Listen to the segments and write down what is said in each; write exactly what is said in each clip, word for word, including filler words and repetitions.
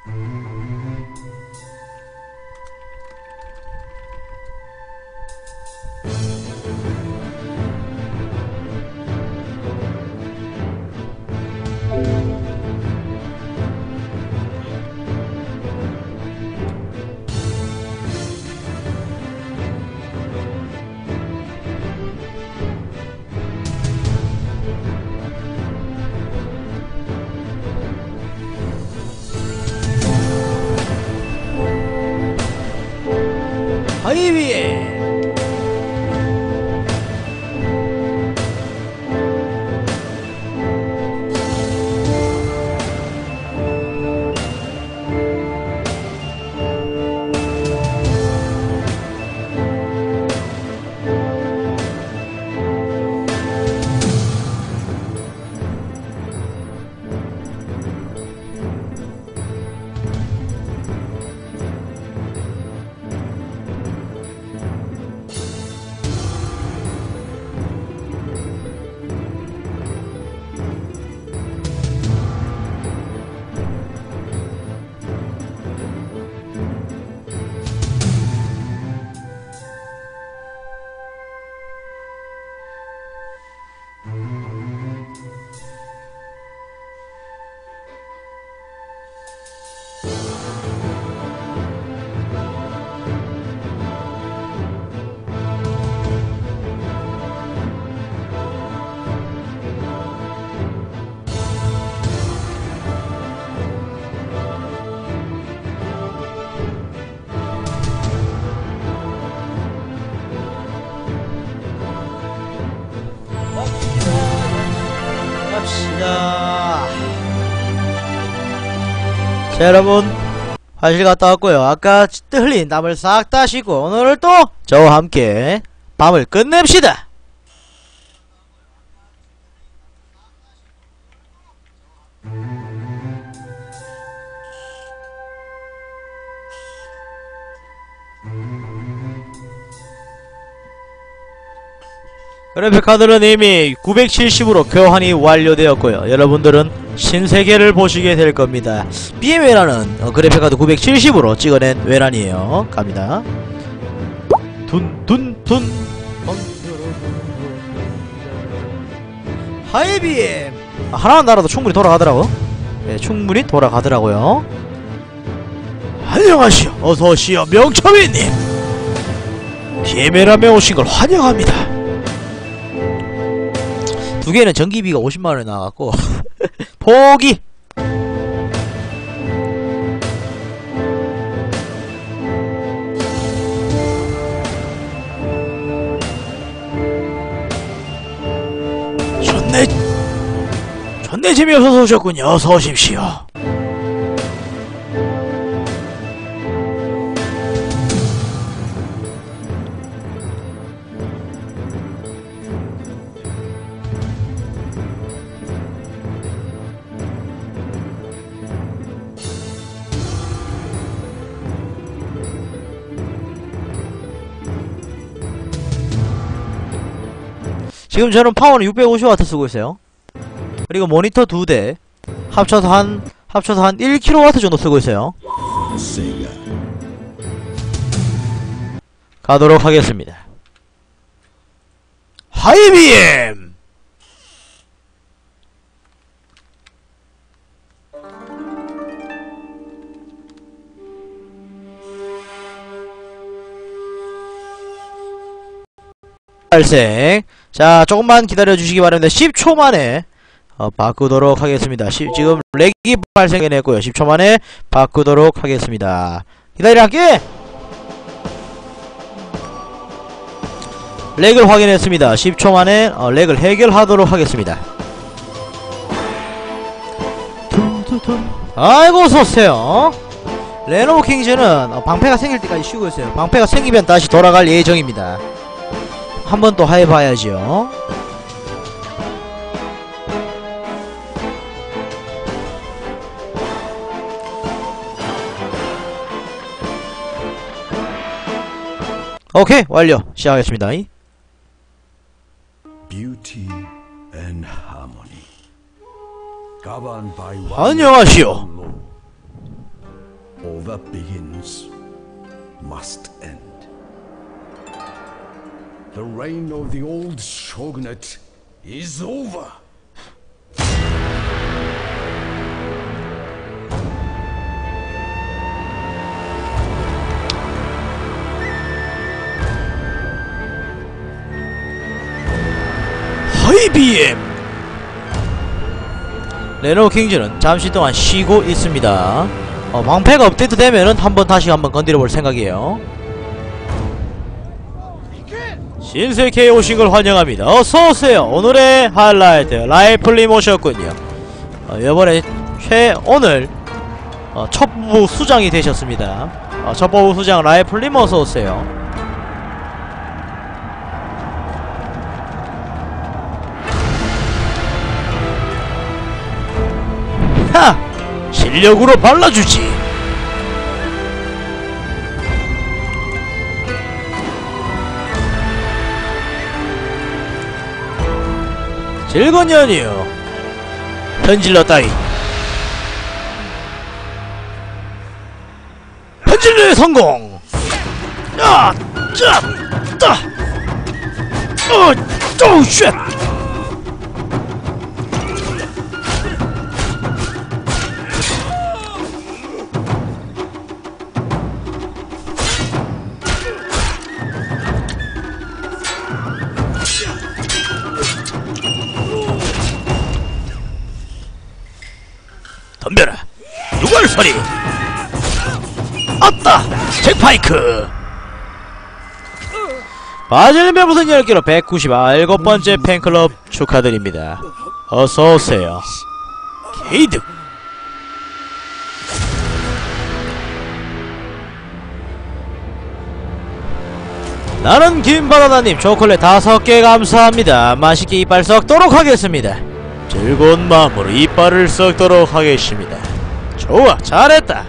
하이위에 갑시다. 자, 여러분 화장실 갔다 왔고요. 아까 흘린 땀을 싹 다 씻고 오늘을 또 저와 함께 밤을 끝냅시다. 그래픽카드는 이미 구백칠십으로 교환이 완료되었고요. 여러분들은 신세계를 보시게 될 겁니다. 비엠 외란은 어, 그래픽카드 구백칠십으로 찍어낸 외란이에요. 갑니다. 둔둔둔 하이비엠 아, 하나만 날아도 충분히 돌아가더라고. 네, 충분히 돌아가더라고요. 안녕하시오. 어서오시오 명철이님. 비엠에람에 오신 걸 환영합니다. 두 개는 전기비가 오십만 원에 나와갖고 포기! 좋네 좋네 재미없어서 오셨군요. 어서 오십시오. 지금 저는 파워는 육백오십 와트 쓰고 있어요. 그리고 모니터 두 대 합쳐서 한 합쳐서 한 일 킬로와트 정도 쓰고 있어요. 가도록 하겠습니다. 하이비엠! 발생. 자, 조금만 기다려주시기 바랍니다. 십 초 만에 어, 바꾸도록 하겠습니다. 시, 지금 렉이 발생해냈고요. 십 초 만에 바꾸도록 하겠습니다. 기다리라게! 렉을 확인했습니다. 십 초 만에 어, 렉을 해결하도록 하겠습니다. 아이고 어서오세요. 레노버 킹즈는 어, 방패가 생길 때까지 쉬고 있어요. 방패가 생기면 다시 돌아갈 예정입니다. 한 번 또 해봐야죠. 오케이 완료. 시작하겠습니다. Beauty and harmony. Governed by 안녕하시오. all that begins must end. The reign of the old shogunate is over. 하이비엠! 레노킹즈는 잠시 동안 쉬고 있습니다. 어, 방패가 업데이트 되면은 한번 다시 한번 건드려 볼 생각이에요. 신세계에 오신 걸 환영합니다. 어서오세요. 오늘의 하이라이트 라이플님 오셨군요. 어, 이번에 최 오늘 어, 첩부 수장이 되셨습니다. 어, 첩부 수장 라이플님 어서오세요. 하! 실력으로 발라주지. 즐거운 연이요. 현질러 따위. 현질러의 성공. 야, 짜, 따. 어, 또 쉣. 덤벼라. 누굴 소리. 아따. 잭파이크. 바질린 무슨 열 개로 백구십구 번째 팬클럽 축하드립니다. 어서오세요. 게이득. 나는 김바나나님 초콜릿 다섯 개 감사합니다. 맛있게 이빨 썩도록 하겠습니다. 즐거운 마음으로 이빨을 썩도록 하겠습니다. 좋아, 잘했다.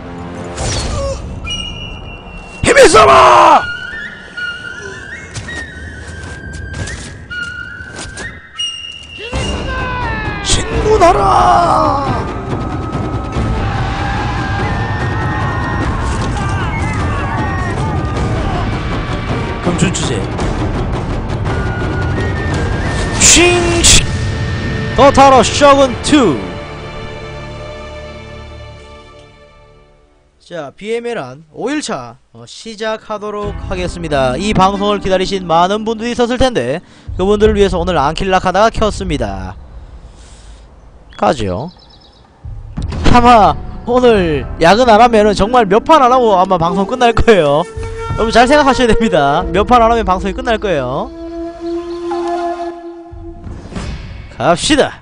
힘이 써봐! 신문하라! 금준주제 칭칭 더타로 쇼군 투. 자, 비엠엘한 오 일차 어, 시작하도록 하겠습니다. 이 방송을 기다리신 많은 분들이 있었을텐데 그분들을 위해서 오늘 안킬락 하다가 켰습니다. 가죠. 아마 오늘 야근 안하면은 정말 몇 판 안하고 아마 방송 끝날거예요. 여러분 잘 생각하셔야 됩니다. 몇 판 안하면 방송이 끝날거예요. 갑시다.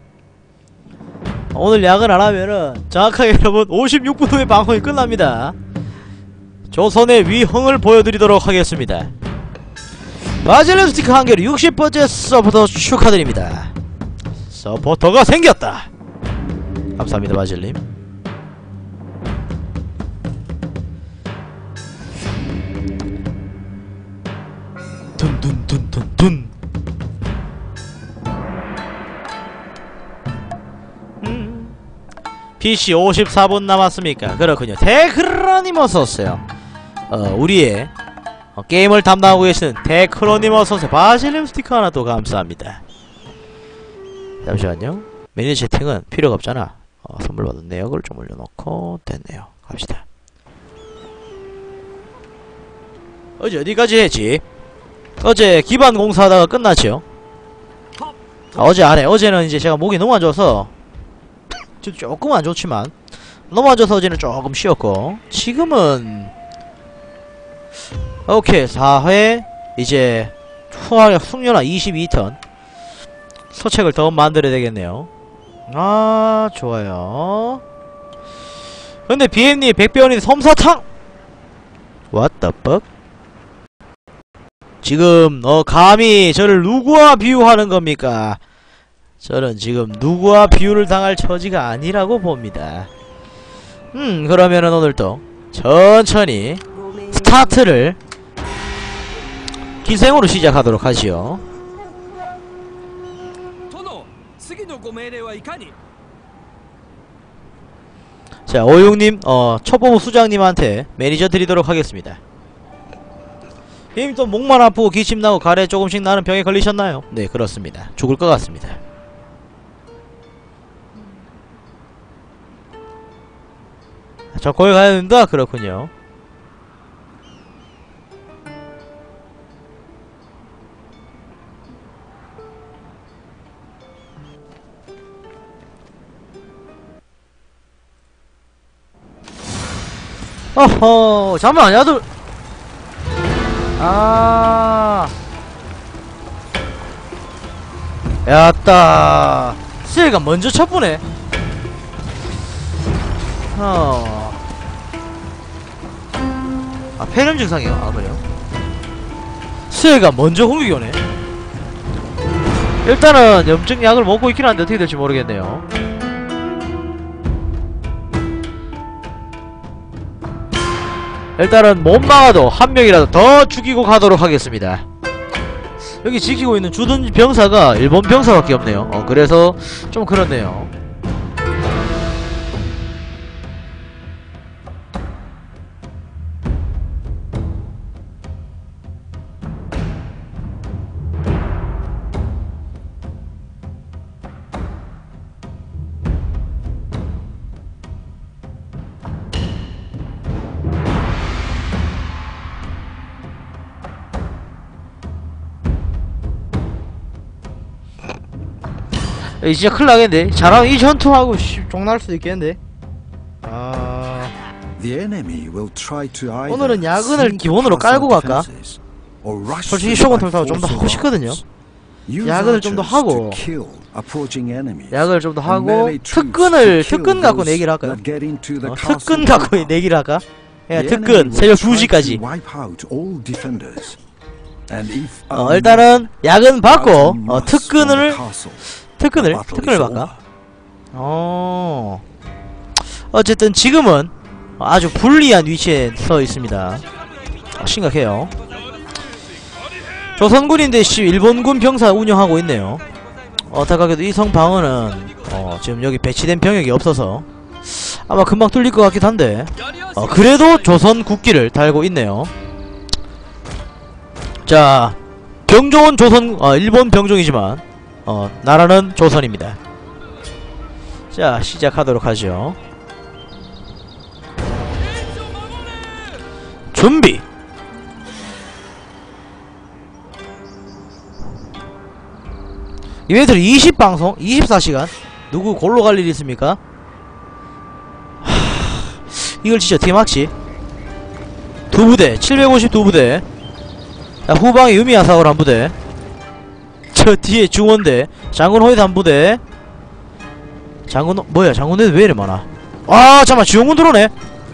오늘 야근 안하면은 정확하게 여러분 오십육 분 후에 방송이 끝납니다. 조선의 위흥을 보여드리도록 하겠습니다. 바질린 스티커 한 개로 육십 번째 서포터 축하드립니다. 서포터가 생겼다. 감사합니다 바질님. 둔둔둔둔둔. 음. 피씨 오십사 분 남았습니까? 그렇군요. 데크로님 어서오세요. 어 우리의 어, 게임을 담당하고 계시는 데크로님 어서오세요. 바질림 스티커 하나 또 감사합니다. 잠시만요. 메뉴 채팅은 필요가 없잖아. 어, 선물 받은 내역을 좀 올려놓고 됐네요. 갑시다. 어제 어디까지 했지? 어제 기반 공사하다가 끝났죠. 아, 어제 안해. 어제는 이제 제가 목이 너무 안좋아서 조금 안좋지만 너무 안좋아서 어제는 조금 쉬었고 지금은 오케이 사 회 이제 후하력 숙련화 이십이 턴 소책을 더 만들어야 되겠네요. 아 좋아요. 근데 비엠님 백배원이 솜사탕 What the fuck? 지금 어 감히 저를 누구와 비유하는 겁니까? 저는 지금 누구와 비유를 당할 처지가 아니라고 봅니다. 음 그러면은 오늘도 천천히 스타트를 기생으로 시작하도록 하지요. 자, 오육님, 어, 첩보부 수장님한테 매니저 드리도록 하겠습니다. 형님 또 목만 아프고 기침나고 가래 조금씩 나는 병에 걸리셨나요? 네, 그렇습니다. 죽을 것 같습니다. 저 거기 가야 된다? 그렇군요. 어허, 잠깐만, 야들. 아, 야따. 스레가 먼저 쳤보네. 어. 아, 폐렴 증상이요? 아, 그래요? 스레가 먼저 공격이 오네. 일단은 염증 약을 먹고 있긴 한데 어떻게 될지 모르겠네요. 일단은 못 막아도 한 명이라도 더 죽이고 가도록 하겠습니다. 여기 지키고 있는 주둔 병사가 일본 병사밖에 없네요. 어, 그래서 좀 그렇네요. 이 진짜 큰일 나겠는데. 잘하면 이 전투하고 씨, 쫑날 수도 있겠는데. 아... 오늘은 야근을 기본으로 깔고 갈까? 솔직히 쇼군 통사가 좀 더 하고 싶거든요. 야근을 좀 더 하고 야근을 좀 더 하고 특근을 특근 갖고 내기를 할까요? 어, 특근 갖고 내기를 할까? 야, 특근 새벽 두 시까지. 어, 일단은 야근 받고 어, 특근을 특근을 특근을 받까? 어. 어쨌든 지금은 아주 불리한 위치에 서 있습니다. 어, 심각해요. 조선군인데 씨 일본군 병사 운영하고 있네요. 어떡하게도 이 성 방어는 어, 지금 여기 배치된 병력이 없어서 아마 금방 뚫릴 것 같긴 한데 어, 그래도 조선 국기를 달고 있네요. 자, 병종은 조선 어, 일본 병종이지만 어, 나라는 조선입니다. 자, 시작하도록 하죠. 준비. 이벤트 이십 방송 이십사 시간 누구 골로 갈 일이 있습니까? 하... 이걸 진짜 어떻게 막지? 두 부대 칠백오십이 부대. 자, 후방에 유미야사월 한 부대. 저 뒤에 중원대 장군 호위대 한 부대. 장군 뭐야 장군대도 왜 이래 많아. 아 잠깐만 지원군 들어오네.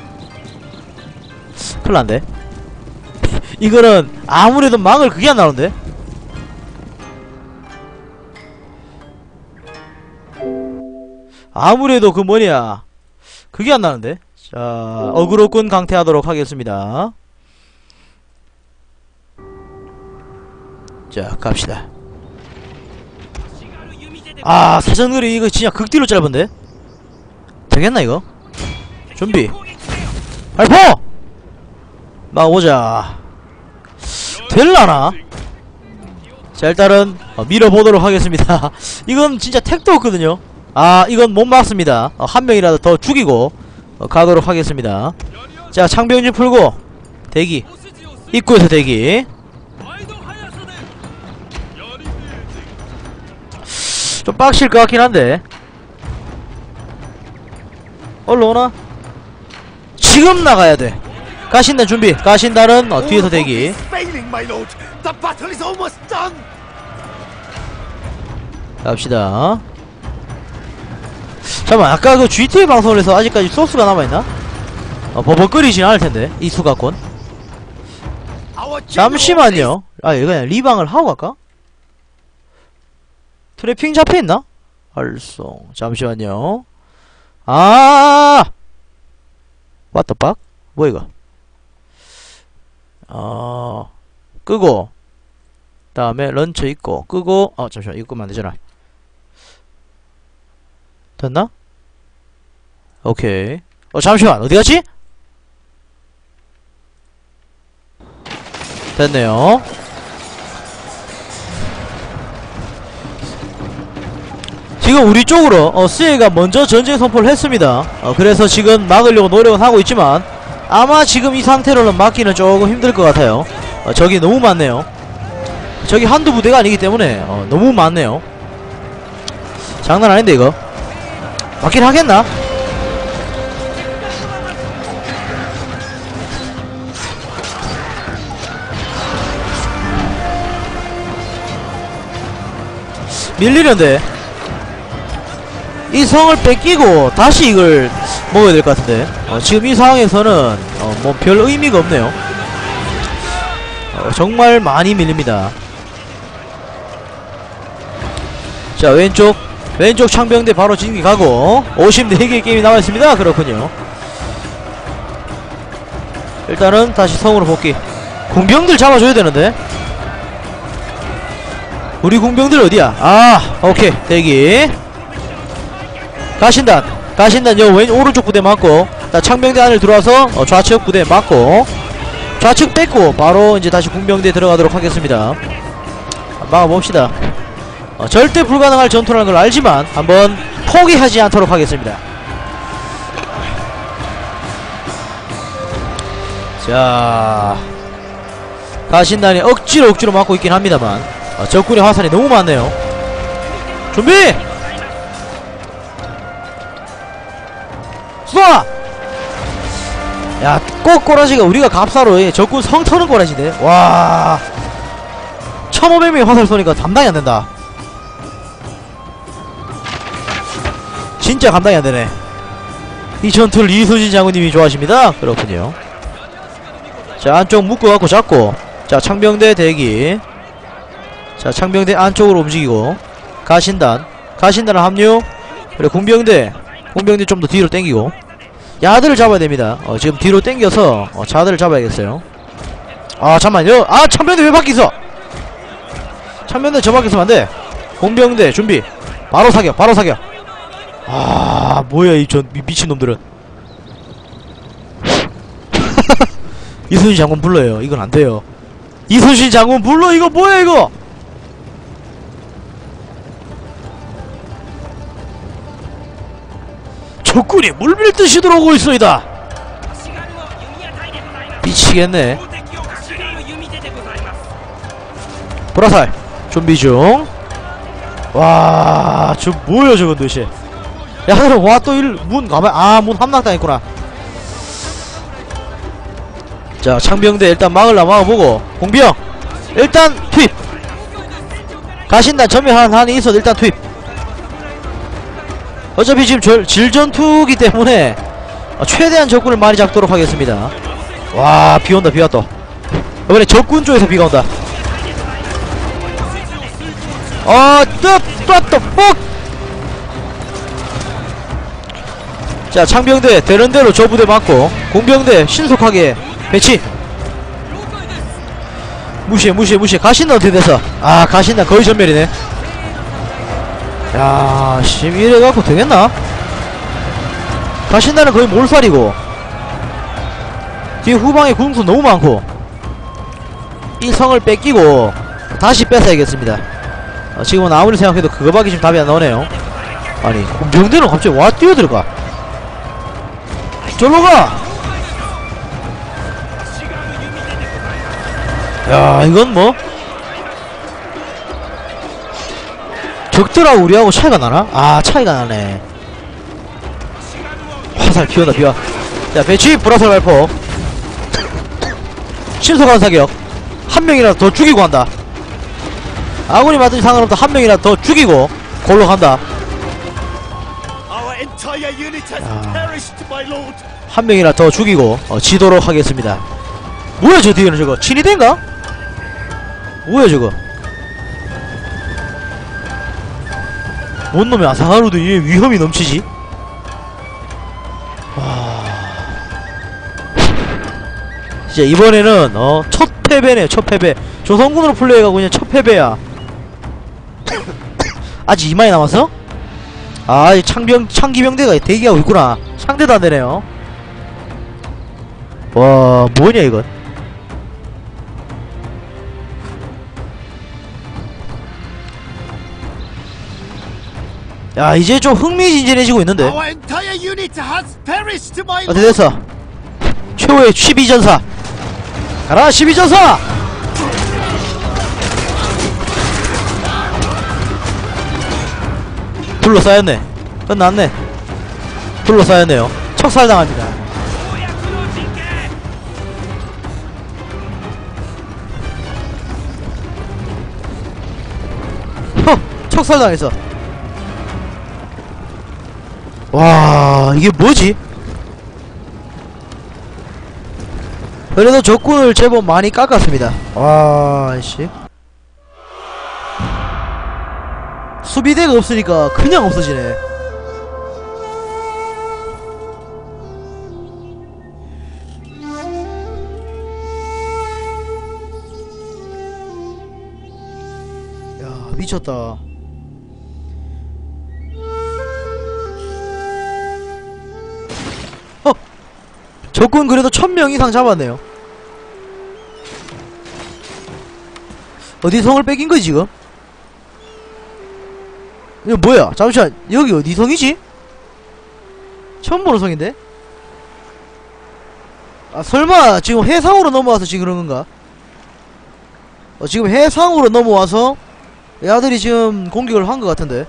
큰일난데. 이거는 아무래도 망을 그게 안 나오는데. 아무래도 그 뭐냐 그게 안 나는데. 자, 어그로꾼 강퇴하도록 하겠습니다. 자, 갑시다. 아, 사전거리 이거 진짜 극딜로 짧은데? 되겠나 이거? 준비 발포! 막오자. 될라나? 자, 일단은 어, 밀어보도록 하겠습니다. 이건 진짜 택도 없거든요. 아, 이건 못 막습니다. 어, 한 명이라도 더 죽이고 어, 가도록 하겠습니다. 자, 창병진 풀고 대기. 입구에서 대기. 좀 빡칠 것 같긴 한데. 얼른 오나? 지금 나가야 돼. 가신단 준비. 가신단은 어, 뒤에서 대기. 갑시다. 잠깐만, 아까 그 지티에이 방송을 해서 아직까지 소스가 남아있나? 어, 버벅거리진 않을텐데 이 수가권. 잠시만요. 아, 이거 그냥 리방을 하고 갈까? 트래핑 잡혀있나? 활성. 잠시만요. 아, what the fuck? 뭐야 이거? 어, 끄고 다음에 런처 있고 끄고. 어 잠시만, 이거 끄면 안되잖아. 됐나? 오케이. 어 잠시만 어디갔지? 됐네요. 지금 우리 쪽으로 어, 스웨이가 먼저 전쟁 선포를 했습니다. 어, 그래서 지금 막으려고 노력은 하고 있지만 아마 지금 이 상태로는 막기는 조금 힘들 것 같아요. 어, 적이 너무 많네요. 적이 한두 부대가 아니기 때문에 어, 너무 많네요. 장난 아닌데 이거 막긴 하겠나? 밀리는데 이 성을 뺏기고 다시 이걸 먹어야 될 것 같은데 어, 지금 이 상황에서는 어, 뭐 별 의미가 없네요. 어, 정말 많이 밀립니다. 자 왼쪽 왼쪽 창병대 바로 진격하고 오십네 개의 게임이 남아있습니다. 그렇군요. 일단은 다시 성으로 복귀. 공병들 잡아줘야 되는데 우리 공병들 어디야? 아 오케이 대기. 가신단 가신단 여 왼 오른쪽 부대 맞고 자 창병대 안을 들어와서 어, 좌측 부대 맞고 좌측 뺏고 바로 이제 다시 공병대 들어가도록 하겠습니다. 막아봅시다. 어, 절대 불가능할 전투라는 걸 알지만 한번 포기하지 않도록 하겠습니다. 자 가신단이 억지로 억지로 막고 있긴 합니다만 어, 적군의 화살이 너무 많네요. 준비! 쏴! 야, 꼭 꼬라지가 우리가 갑사로 적군 성 터는 꼬라지네. 와, 천오백 명의 화살 쏘니까 감당이 안 된다. 진짜 감당이 안 되네. 이 전투를 이수진 장군님이 좋아하십니다. 그렇군요. 자, 안쪽 묶어갖고 잡고. 자, 창병대 대기. 자, 창병대 안쪽으로 움직이고. 가신단. 가신단을 합류. 그래, 공병대. 공병대 좀 더 뒤로 당기고. 야들을 잡아야 됩니다. 어, 지금 뒤로 당겨서 어, 자들을 잡아야겠어요. 아, 잠깐만요. 아, 창병대 왜 바뀌었어? 창병대 저 바뀌었으면 안 돼. 공병대 준비. 바로 사격, 바로 사격. 아, 뭐야, 이 전 미친놈들은. 이순신 장군 불러요. 이건 안 돼요. 이순신 장군 불러. 이거 뭐야, 이거? 적군이 물밀듯이 들어오고 있소이다. 미치겠네. 보라살 준비 중. 와, 저 뭐야 저건 도대체. 야, 그럼 와 또 일 문 가만. 아, 문 함락당했구나. 자, 창병대 일단 막을라 막아보고. 공병 일단 투입. 가신단 점유하는 한이 있어도 일단 투입. 어차피 지금 절, 질전투기 때문에 어, 최대한 적군을 많이 잡도록 하겠습니다. 와, 비온다 비와 또. 이번에 적군 쪽에서 비가 온다. 어, 또, 또, 또, 뻑! 자, 창병대 되는대로 저 부대 맞고 공병대 신속하게 배치. 무시해 무시해 무시해. 가신단 어떻게 돼서? 아, 가신단 거의 전멸이네. 야, 씨, 이래갖고 되겠나? 가신단은 거의 몰살이고 뒤에 후방에 군수 너무 많고 이 성을 뺏기고 다시 뺏어야겠습니다. 어, 지금은 아무리 생각해도 그거밖에 지금 답이 안 나오네요. 아니, 공병대는 갑자기 와 뛰어들어가. 절로 가! 야, 이건 뭐 적들하고 우리하고 차이가 나나? 아, 차이가 나네. 화살 비온다 비와. 자, 배치 불화살 발포. 신속한 사격. 한 명이라도 더 죽이고 한다. 아군이 맞든지 상관없다. 한 명이라도 더 죽이고 골로 간다. 한 명이라도 더 죽이고 어, 지도록 하겠습니다. 뭐야 저 뒤에는 저거 친위대인가? 뭐야 저거. 뭔 놈의 아사하루도 이 위험이 넘치지? 와. 진짜 이번에는 어, 첫 패배네, 첫 패배. 조선군으로 플레이하고 그냥 첫 패배야. 아직 이만이 남았어? 아, 창병, 창기병대가 대기하고 있구나. 상대도 안 되네요. 와, 뭐냐 이건. 야, 이제 좀 흥미진진해지고 있는데. Our entire unit has perished, my 어떻게 됐어? 최후의 십이 전사 가라 십이 전사! 둘러싸였네. 끝났네. 둘러싸였네요. 척살당합니다. 허! 척살당했어. 와, 이게 뭐지? 그래도 적군을 제법 많이 깎았습니다. 와, 씨. 수비대가 없으니까 그냥 없어지네. 야, 미쳤다. 어! 적군 그래도 천 명 이상 잡았네요. 어디 성을 뺏긴 거지 지금? 이거 뭐야? 잠시만, 여기 어디 성이지? 처음 보는 성인데? 아, 설마 지금 해상으로 넘어와서 지금 그런 건가? 어, 지금 해상으로 넘어와서 야들이 지금 공격을 한 것 같은데?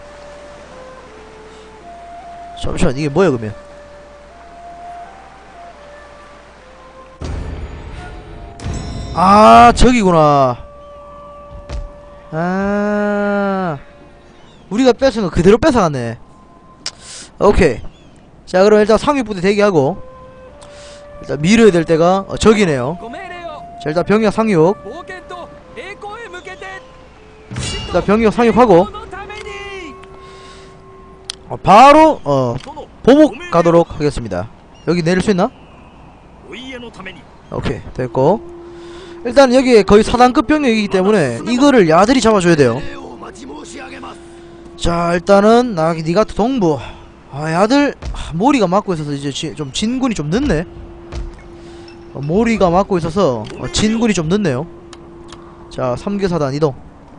잠시만, 이게 뭐야 그러면? 아, 저기구나. 아, 우리가 뺏은 거 그대로 뺏어갔네. 오케이. 자, 그럼 일단 상위부대 대기하고 일단 밀어야 될 때가 어, 저기네요. 자, 일단 병력 상륙. 일단 병력 상륙하고 어, 바로 어 보복 가도록 하겠습니다. 여기 내릴 수 있나? 오케이, 됐고. 일단 여기에 거의 사단급 병력이기 때문에 이거를 야들이 잡아줘야 돼요. 자, 일단은 나 니가토 동부. 아, 야들 아, 모리가 막고 있어서 이제 지, 좀 진군이 좀 늦네. 어, 모리가 막고 있어서 어, 진군이 좀 늦네요. 자, 삼 개 사단 이동.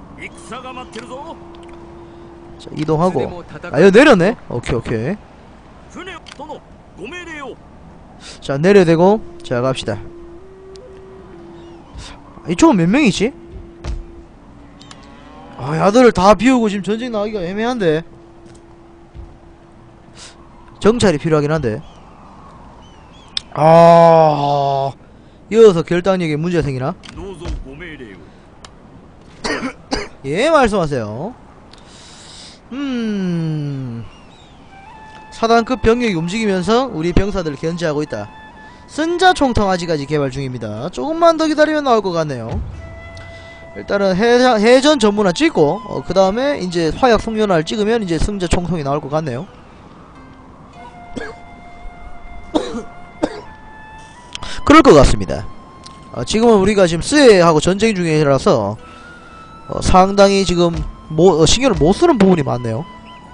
자, 이동하고. 아, 여기 내렸네. 오케이, 오케이. 자, 내려대고 자, 갑시다. 이쪽은 몇 명이지? 아, 야들을 다 비우고 지금 전쟁 나가기가 애매한데. 정찰이 필요하긴 한데. 아, 이어서 결단력에 문제가 생기나? 예, 말씀하세요. 음, 사단급 병력이 움직이면서 우리 병사들을 견제하고 있다. 승자 총통 아직까지 개발 중입니다. 조금만 더 기다리면 나올 것 같네요. 일단은 해자, 해전 전문화 찍고 어, 그 다음에 이제 화약 숙련화를 찍으면 이제 승자 총통이 나올 것 같네요. 그럴 것 같습니다. 어, 지금은 우리가 지금 스웨하고 전쟁 중이라서 어, 상당히 지금 모, 어, 신경을 못 쓰는 부분이 많네요.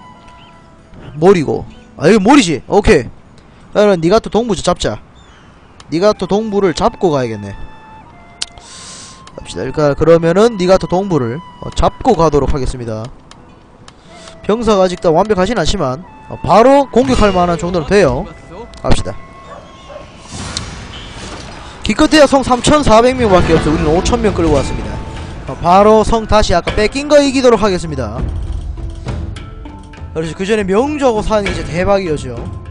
몰이고, 아, 여기 몰이지. 오케이. 그러면 니가토 동부 잡자. 니가토 동부를 잡고 가야겠네. 갑시다. 그러니까 그러면은 니가토 동부를 어, 잡고 가도록 하겠습니다. 병사가 아직 다 완벽하진 않지만 어, 바로 공격할 만한 정도는 돼요. 갑시다. 기껏해야 성 삼천사백 명 밖에 없어. 우리는 오천 명 끌고 왔습니다. 어, 바로 성 다시 아까 뺏긴 거 이기도록 하겠습니다. 그렇지. 그 전에 명주하고 사는 게 이제 대박이었죠.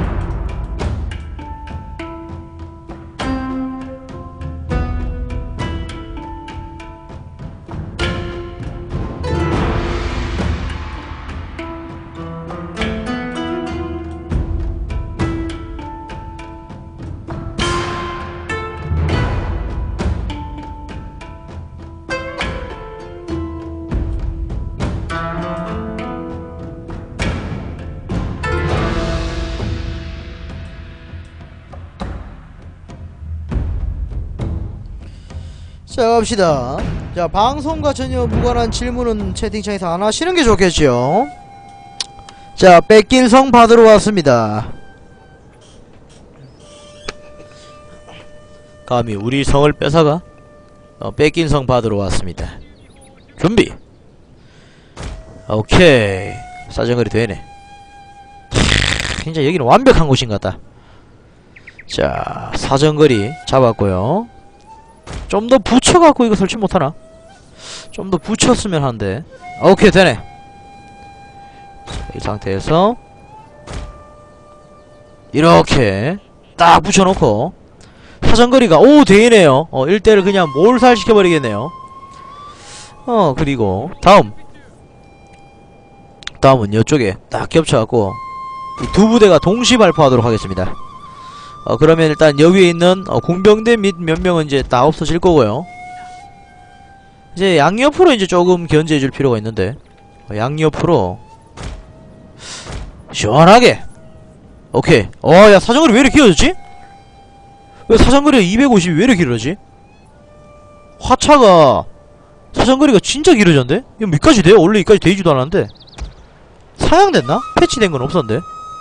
자, 갑시다. 자, 방송과 전혀 무관한 질문은 채팅창에서 안 하시는 게 좋겠죠. 자, 뺏긴 성 받으러 왔습니다. 감히 우리 성을 뺏어가? 어, 뺏긴 성 받으러 왔습니다. 준비! 오케이. 사정거리 되네. 진짜 여기는 완벽한 곳인 것 같다. 자, 사정거리 잡았고요. 좀 더 붙여갖고 이거 설치 못하나? 좀 더 붙였으면 하는데. 오케이, 되네. 자, 이 상태에서 이렇게 딱 붙여놓고 사정거리가 오 되네요. 어 일대를 그냥 몰살시켜버리겠네요. 어 그리고 다음 다음은 이쪽에 딱 겹쳐갖고 이 두 부대가 동시 발포하도록 하겠습니다. 어 그러면 일단 여기에 있는 어, 공병대 및 몇 명은 이제 다 없어질 거고요. 이제 양옆으로 이제 조금 견제해줄 필요가 있는데 어, 양옆으로 시원하게. 오케이. 어, 야, 사정거리 왜 이렇게 길어졌지? 왜 사정거리가 이백오십이 왜 이렇게 길어지? 화차가 사정거리가 진짜 길어졌는데? 이거 몇까지 돼요? 원래 이까지 되지도 않았는데 상향됐나? 패치된 건 없었는데.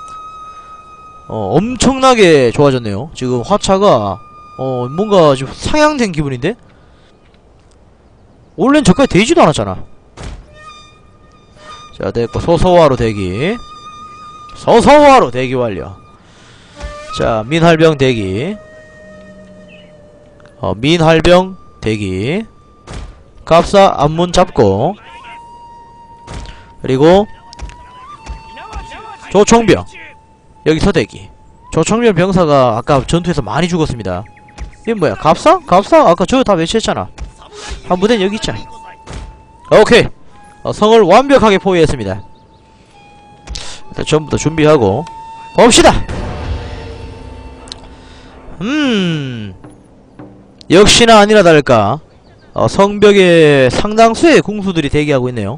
어, 엄청나게 좋아졌네요. 지금 화차가 어, 뭔가 지금 상향된 기분인데? 원래는 저까지 되지도 않았잖아. 자, 됐고 소소화로 대기. 서서화로 대기 완료. 자, 민할병 대기. 어, 민할병 대기. 갑사 앞문 잡고. 그리고 조총병 여기서 대기. 조총병 병사가 아까 전투에서 많이 죽었습니다. 이게 뭐야? 갑사? 갑사? 아까 저 다 배치했잖아. 한 부대는 여기 있자. 오케이. 어, 성을 완벽하게 포위했습니다. 일단 전부 다 준비하고 봅시다. 음 역시나 아니나 다를까 어, 성벽에 상당수의 궁수들이 대기하고 있네요.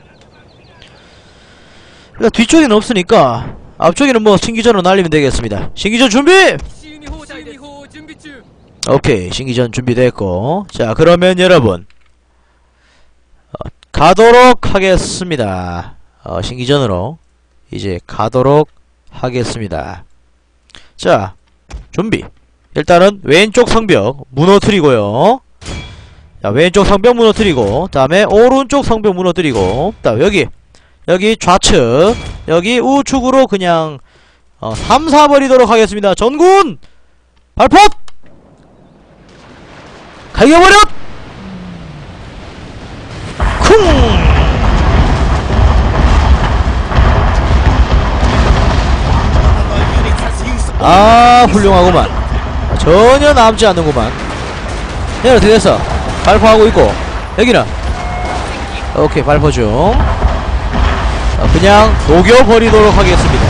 일단 뒤쪽에는 없으니까 앞쪽에는 뭐 신기전으로 날리면 되겠습니다. 신기전 준비! 오케이, 신기전 준비됐고. 자, 그러면 여러분 어, 가도록 하겠습니다. 어, 신기전으로 이제 가도록 하겠습니다. 자, 준비. 일단은 왼쪽 성벽 무너뜨리고요. 자, 왼쪽 성벽 무너뜨리고, 다음에 오른쪽 성벽 무너뜨리고, 다음 여기 여기 좌측 여기 우측으로 그냥 어, 삼사버리도록 하겠습니다. 전군 발포! 갈겨버려! 쿵! 아, 훌륭하구만. 전혀 남지 않는구만. 얘는 어떻게 됐어? 발포하고 있고. 여기는 오케이, 발포 중. 어, 그냥 녹여버리도록 하겠습니다.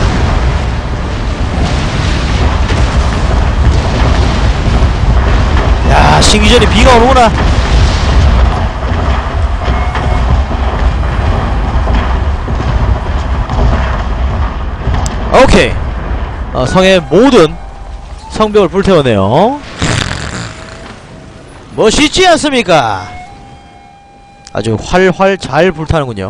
야, 신기전에 비가 오는구나. 오케이. 어, 성의 모든 성벽을 불태우네요. 멋있지 않습니까? 아주 활활 잘 불타는군요.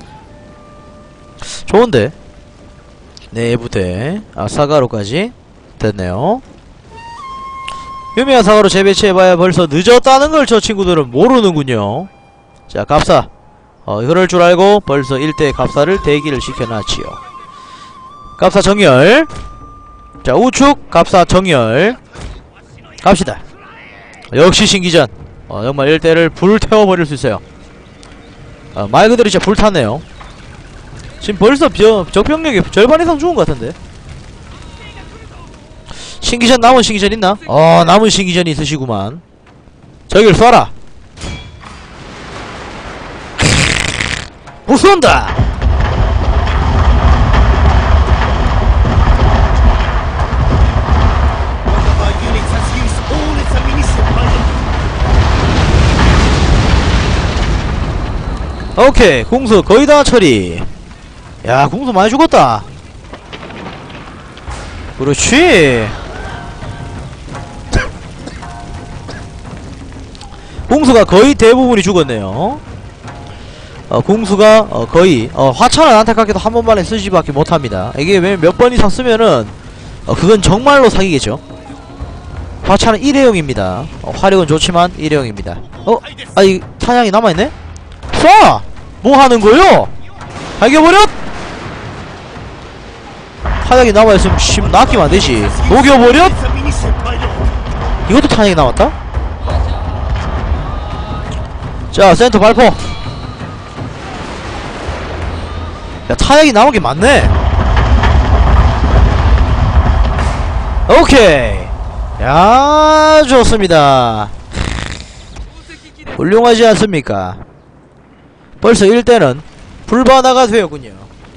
좋은데. 네 부대. 아, 사가로까지 됐네요. 유명한 사가로 재배치해봐야 벌써 늦었다는 걸 저 친구들은 모르는군요. 자, 갑사. 어, 그럴 줄 알고 벌써 일대 갑사를 대기를 시켜놨지요. 갑사 정렬. 자, 우측 갑사 정렬. 갑시다. 역시 신기전. 어, 정말 일대를 불태워버릴 수 있어요. 어, 말 그대로 진짜 불탔네요. 지금 벌써 벼, 적병력이 절반 이상 죽은 것 같은데. 신기전, 남은 신기전 있나? 어, 남은 신기전이 있으시구만. 저길 쏴라. 부쏜다. 오케이, 궁수 거의다 처리. 야, 궁수 많이 죽었다. 그렇지. 궁수가 거의 대부분이 죽었네요. 어, 궁수가 어, 거의 어, 화차는 안타깝게도 한 번만에 쓰지밖에 못합니다. 이게 왜 몇 번 이상 쓰면은 어, 그건 정말로 사기겠죠. 과차는 일회용입니다. 어, 화력은 좋지만 일회용입니다. 어? 아, 이 탄약이 남아있네? 쏴! 뭐 하는 거요? 발겨버려! 탄약이 남아있으면 심 낚이면 안 되지. 녹여버려! 이것도 탄약이 남았다? 자, 센터 발포! 야, 탄약이 남은 게 많네! 오케이! 야, 좋습니다. 훌륭하지 않습니까? 벌써 일 대는 불바다가 되었군요.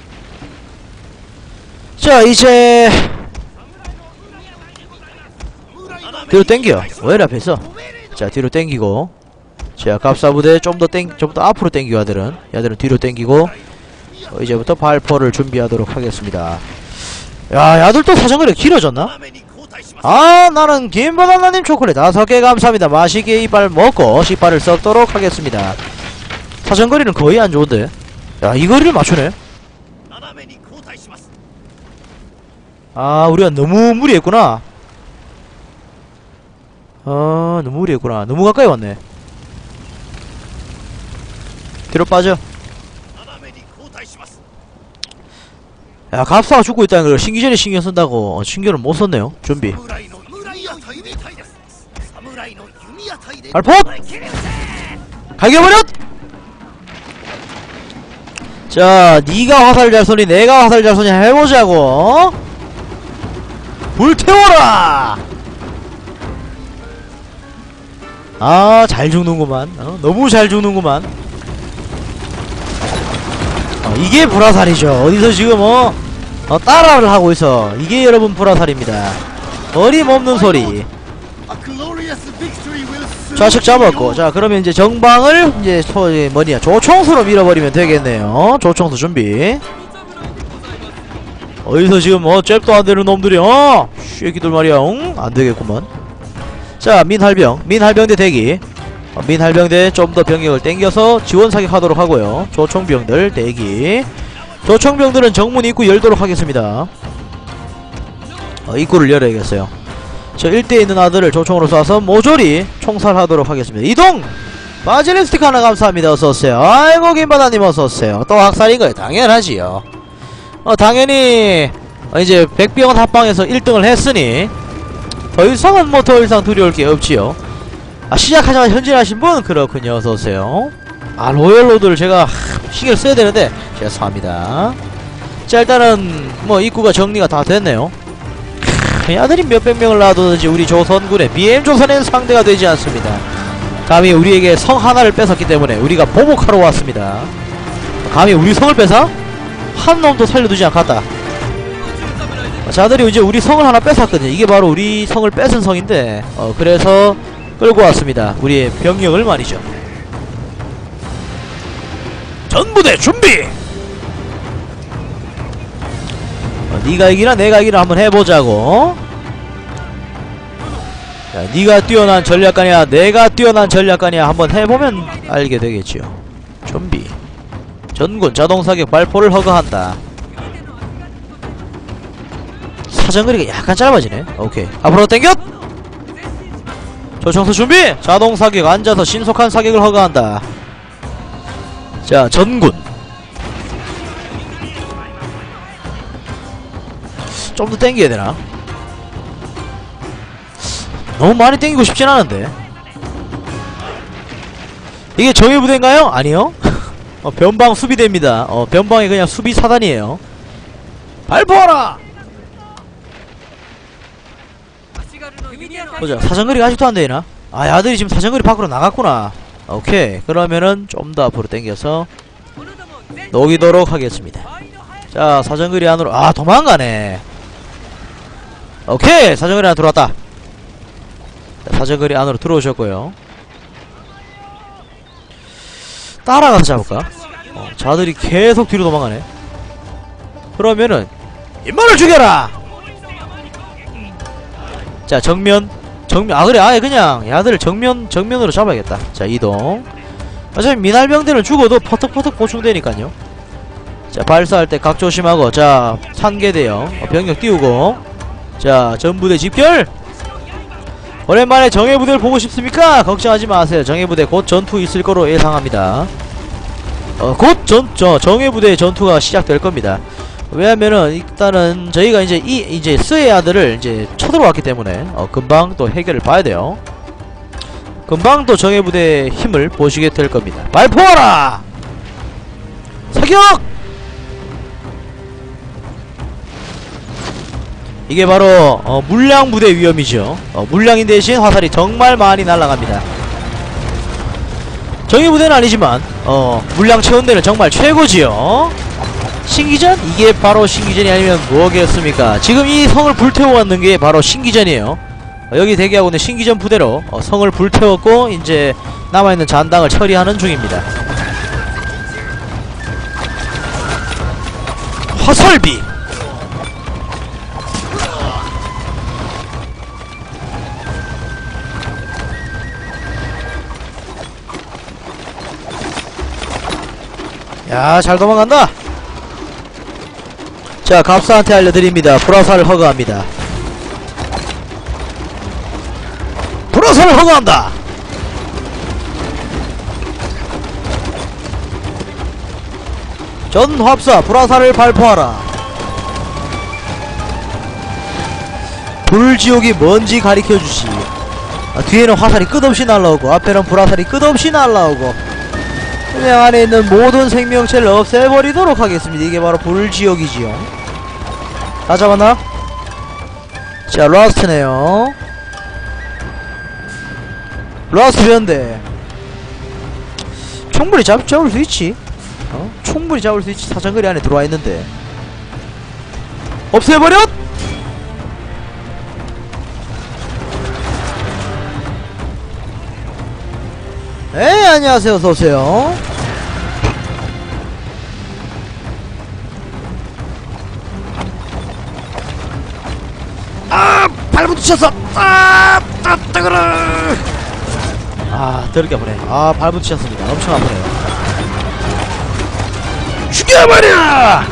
자, 이제 뒤로 땡겨. 왜 이리 앞에 있어? 자, 뒤로 땡기고. 자, 갑사부대 좀 더 땡, 좀 더 앞으로 땡기고 야들은 야들은 뒤로 땡기고. 어, 이제부터 발포를 준비하도록 하겠습니다. 야, 야들도 사정거리가 길어졌나? 아, 나는 김바나나님 초콜릿 다섯 개 감사합니다. 맛있게 이빨 먹고 식발을 썩도록 하겠습니다. 사정거리는 거의 안 좋은데. 야, 이 거리를 맞추네. 아, 우리가 너무 무리했구나. 아, 너무 무리했구나. 너무 가까이 왔네. 뒤로 빠져. 야, 갑사가 죽고 있다는 걸 신기전에 신경 쓴다고 어, 신경을 못 썼네요. 준비. 발포! 갈겨버렸! 자, 니가 화살 잘 쏘니 내가 화살 잘 쏘니 해보자고. 어? 불태워라! 아, 잘 죽는구만. 어? 너무 잘 죽는구만. 어, 이게 불화살이죠. 어디서 지금 어? 어, 따라를 하고 있어. 이게 여러분 불화살입니다. 어림없는 소리. 좌측 잡았고. 자, 그러면 이제 정방을 이제 소, 뭐냐 조총수로 밀어버리면 되겠네요. 조총수 준비. 어디서 지금 어 잽도 안되는 놈들이 어 쉐끼들 말이야. 응? 안되겠구먼. 자, 민할병 민할병대 대기. 어, 민할병대 좀 더 병력을 땡겨서 지원 사격하도록 하고요. 조총병들 대기. 조총병들은 정문 입구 열도록 하겠습니다. 어, 입구를 열어야겠어요. 저 일대에 있는 아들을 조총으로 쏴서 모조리 총살하도록 하겠습니다. 이동! 바질리스틱 하나 감사합니다. 어서오세요. 아이고 김바다님 어서오세요. 또 학살인거예요. 당연하지요. 어 당연히 어, 이제 백병원 합방에서 일 등을 했으니 더 이상은 뭐 더 이상 두려울 게 없지요. 아, 시작하자마자 현질하신 분? 그렇군요. 어서오세요. 아, 로열로드를 제가 하, 신경 써야 되는데 죄송합니다. 자, 일단은 뭐 입구가 정리가 다 됐네요. 크, 아들이 몇백 명을 놔두든지 우리 조선군의 비엠 조선에는 상대가 되지 않습니다. 감히 우리에게 성 하나를 뺏었기 때문에 우리가 보복하러 왔습니다. 감히 우리 성을 뺏어? 한 놈도 살려두지 않겠다. 자들이 이제 우리 성을 하나 뺏었거든요. 이게 바로 우리 성을 뺏은 성인데 어 그래서 끌고 왔습니다. 우리의 병력을 말이죠. 전부대 준비! 어, 니가 이기나 내가 이기나 한번 해보자고. 자, 니가 뛰어난 전략가냐 내가 뛰어난 전략가냐 한번 해보면 알게 되겠지요. 준비. 전군 자동사격 발포를 허가한다. 사정거리가 약간 짧아지네. 오케이. 앞으로 땡겨! 조총수 준비! 자동사격 앉아서 신속한 사격을 허가한다. 자, 전군 좀 더 땡겨야 되나? 너무 많이 땡기고 싶진 않은데. 이게 정예부대인가요? 아니요. 어, 변방 수비대입니다. 어, 변방이 그냥 수비 사단이에요. 발포하라! 보자. 사정거리가 아직도 안 되나? 아, 야들이 지금 사정거리 밖으로 나갔구나. 오케이. 그러면은 좀 더 앞으로 당겨서 녹이도록 하겠습니다. 자, 사정거리 안으로. 아, 도망가네. 오케이. 사정거리 안으로 들어왔다. 자, 사정거리 안으로 들어오셨고요. 따라가서 잡을까? 어, 자들이 계속 뒤로 도망가네. 그러면은 인마를 죽여라! 자, 정면 정면 아 그래 아예 그냥 야들을 정면 정면으로 잡아야겠다. 자, 이동. 어차피 미날병들은 죽어도 퍼뜩퍼뜩 보충되니까요. 자, 발사할 때 각 조심하고. 자, 산계대요. 어, 병력 띄우고. 자, 전부대 집결. 오랜만에 정예부대를 보고 싶습니까? 걱정하지 마세요. 정예부대 곧 전투 있을 거로 예상합니다. 어, 곧 전, 저, 정예부대의 전투가 시작될 겁니다. 왜냐면은, 일단은, 저희가 이제, 이, 이제, 스의 아들을 이제 쳐들어왔기 때문에, 어, 금방 또 해결을 봐야 돼요. 금방 또 정예부대의 힘을 보시게 될 겁니다. 발포하라! 사격! 이게 바로 어, 물량부대 위험이죠. 어, 물량인 대신 화살이 정말 많이 날아갑니다. 정예부대는 아니지만 어, 물량 체온대는 정말 최고지요. 신기전? 이게 바로 신기전이 아니면 뭐겠습니까? 지금 이 성을 불태워왔는 게 바로 신기전이에요. 어, 여기 대기하고 있는 신기전 부대로 어, 성을 불태웠고 이제 남아있는 잔당을 처리하는 중입니다. 화살비! 야, 잘 도망간다. 자, 갑사한테 알려드립니다. 불화살을 허가합니다. 불화살을 허가한다. 전합사 불화살을 발포하라. 불지옥이 뭔지 가리켜주시. 아, 뒤에는 화살이 끝없이 날라오고 앞에는 불화살이 끝없이 날라오고 그냥 안에 있는 모든 생명체를 없애버리도록 하겠습니다. 이게 바로 불지옥이지요. 다 잡았나? 자, 라스트네요. 라스트 변대. 충분히 잡, 잡을 수 있지. 어? 충분히 잡을 수 있지. 사정거리 안에 들어와 있는데. 없애버려! 에이, 안녕하세요. 어서오세요. 아, 발부터 쳤어. 아, 아, 뜨거라. 아, 더럽게 아프네. 아, 발부터 쳤습니다. 엄청 아프네요. 죽여버려!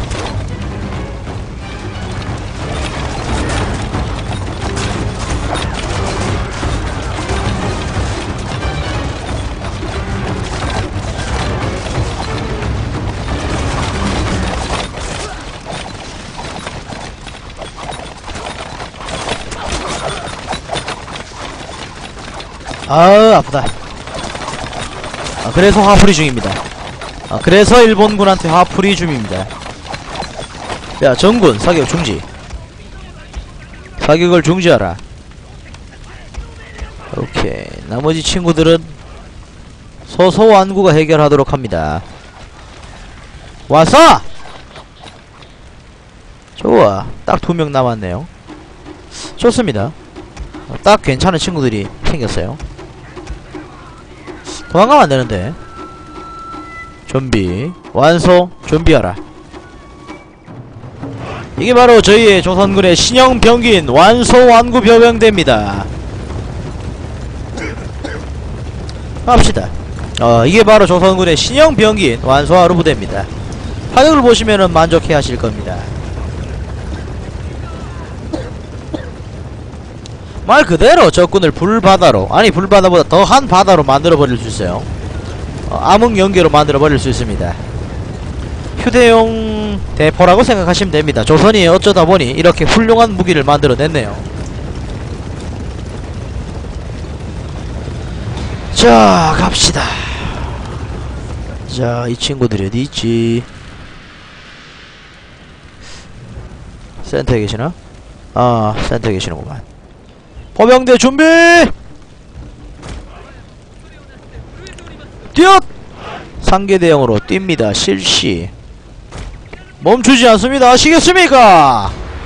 아으, 아프다. 아, 그래서 화풀이 중입니다. 아, 그래서 일본군한테 화풀이 중입니다. 야, 정군 사격 중지. 사격을 중지하라. 오케이. 나머지 친구들은 소소완구가 해결하도록 합니다. 와서! 좋아. 딱 두 명 남았네요. 좋습니다. 딱 괜찮은 친구들이 생겼어요. 도망가면 안되는데. 좀비 완소. 좀비하라. 이게 바로 저희의 조선군의 신형 병기인 완소 완구 병병대입니다. 갑시다. 어, 이게 바로 조선군의 신형 병기인 완소 하루 부대입니다. 화력을 보시면은 만족해 하실 겁니다. 말 그대로 적군을 불바다로, 아니 불바다보다 더한 바다로 만들어 버릴 수 있어요. 어, 암흑 연계로 만들어 버릴 수 있습니다. 휴대용 대포라고 생각하시면 됩니다. 조선이 어쩌다 보니 이렇게 훌륭한 무기를 만들어 냈네요. 자, 갑시다. 자, 이 친구들이 어디 있지? 센터에 계시나? 아, 센터에 계시는구만. 포병대 준비! 뛰어! 상계대형으로 뜁니다. 실시. 멈추지 않습니다. 아시겠습니까?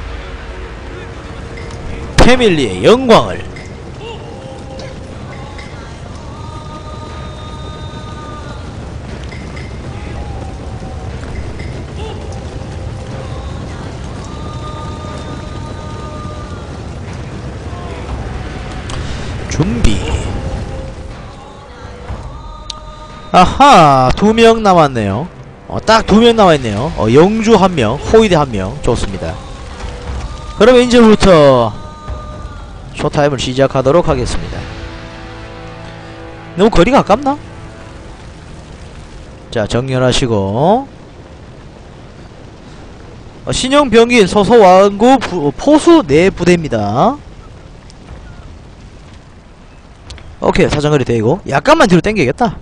패밀리의 영광을. 준비. 아하, 두 명 남았네요. 어, 딱 두 명 남아있네요. 어, 영주 한 명, 호위대 한 명. 좋습니다. 그러면 이제부터 쇼타임을 시작하도록 하겠습니다. 너무 거리가 아깝나? 자, 정렬하시고 어, 신형 병기인 소서왕구 부, 포수 네 부대입니다. 오케이, 사정거리 대고 약간만 뒤로 당겨야겠다.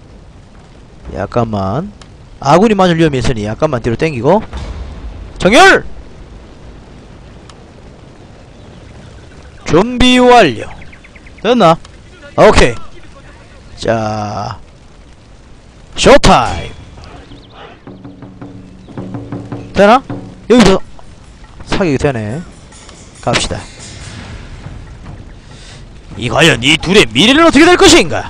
약간만 아군이 맞을 위험이 있으니 약간만 뒤로 당기고 정렬! 준비 완료. 됐나? 오케이. 자, 쇼타임. 되나? 여기서 사격이 되네. 갑시다. 이 과연 이 둘의 미래는 어떻게 될 것인가?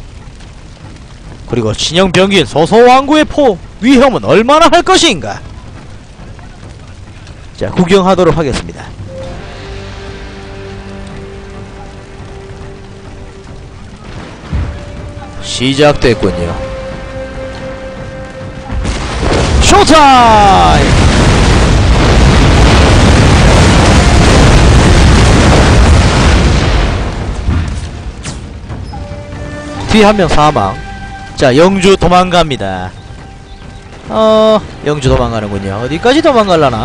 그리고 신형 병기인 소서왕구의 포 위험은 얼마나 할 것인가? 자, 구경하도록 하겠습니다. 시작됐군요. 쇼타임! 뒤에 한 명 사망. 자, 영주 도망갑니다. 어, 영주 도망가는군요. 어디까지 도망갈라나?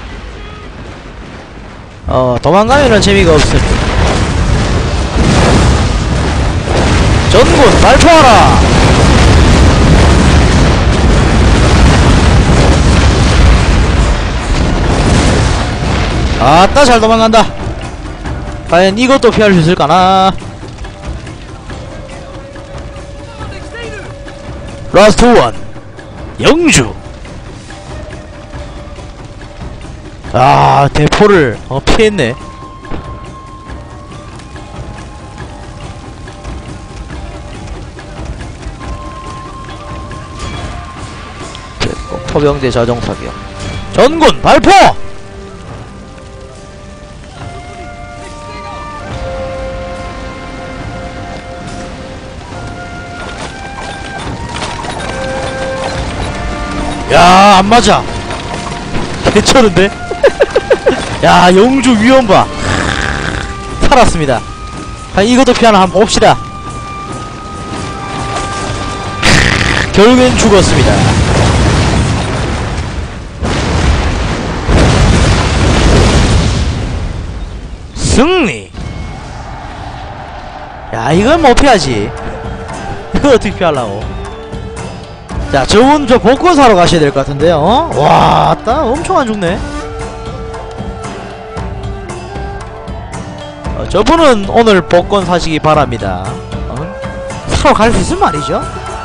어, 도망가면은 재미가 없습니다. 전군 발포하라! 아따, 잘 도망간다. 과연 이것도 피할 수 있을까나? 라스트 원 영주. 아, 대포를 어, 피했네. 포병대 자정사격. 전군 발포! 야, 안맞아. 괜찮은데? 야, 영주 위험봐. 살았습니다. 아, 이것도 피하나 한번 봅시다. 결국엔 죽었습니다. 승리! 야, 이건 뭐 피하지. 이걸 어떻게 피하려고. 자, 저분 저 복권 사러 가셔야 될 것 같은데요. 어? 와, 따 엄청 안 죽네. 어, 저분은 오늘 복권 사시기 바랍니다. 어? 사러 갈 수 있으면 말이죠.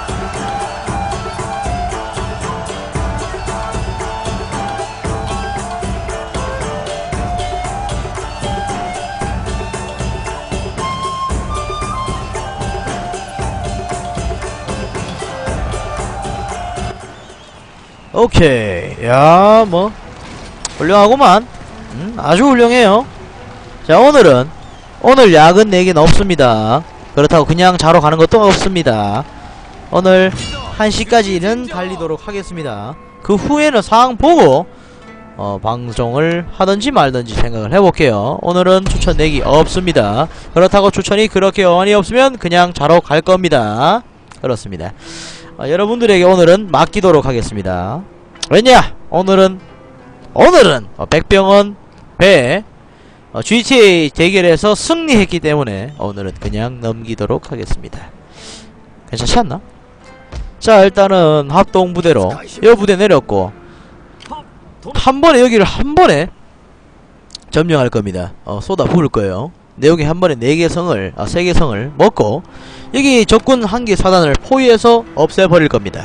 오케이. 야, 뭐 훌륭하구만. 음, 아주 훌륭해요. 자, 오늘은 오늘 야근 네 개는 없습니다. 그렇다고 그냥 자러 가는 것도 없습니다. 오늘 한 시까지는 달리도록 하겠습니다. 그 후에는 상황 보고 어, 방송을 하든지 말든지 생각을 해볼게요. 오늘은 추천 내기 없습니다. 그렇다고 추천이 그렇게 많이 없으면 그냥 자러 갈 겁니다. 그렇습니다. 어, 여러분들에게 오늘은 맡기도록 하겠습니다. 왜냐? 오늘은 오늘은 어, 백병원 배 어, 지티에이 대결에서 승리했기 때문에 오늘은 그냥 넘기도록 하겠습니다. 괜찮지 않나? 자, 일단은 합동부대로 여 부대 내렸고 한 번에 여기를 한 번에 점령할 겁니다. 어, 쏟아 부을 거예요. 내용이 한 번에 네 개 성을, 아, 세 개 성을 먹고 여기 적군 한 개 사단을 포위해서 없애버릴 겁니다.